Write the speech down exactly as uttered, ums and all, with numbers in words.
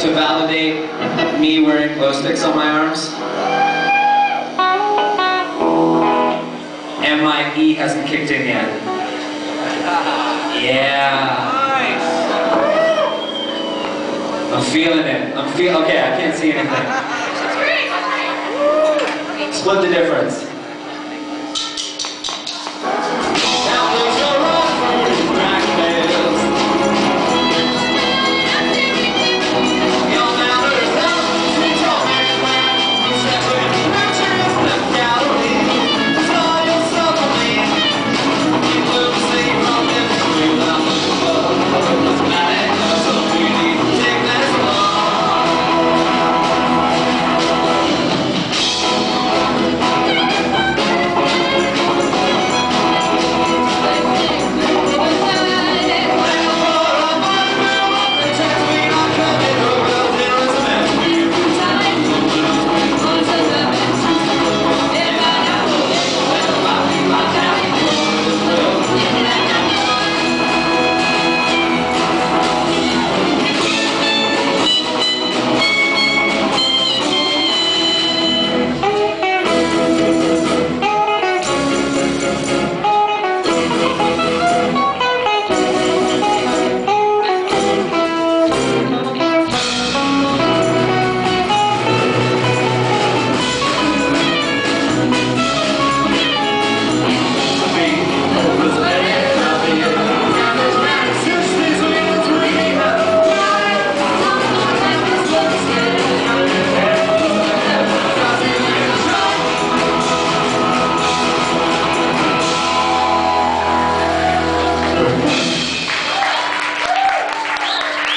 to validate me wearing glow sticks on my arms. And my E hasn't kicked in yet. Yeah. I'm feeling it. I'm feel okay, I can't see anything. Split the difference.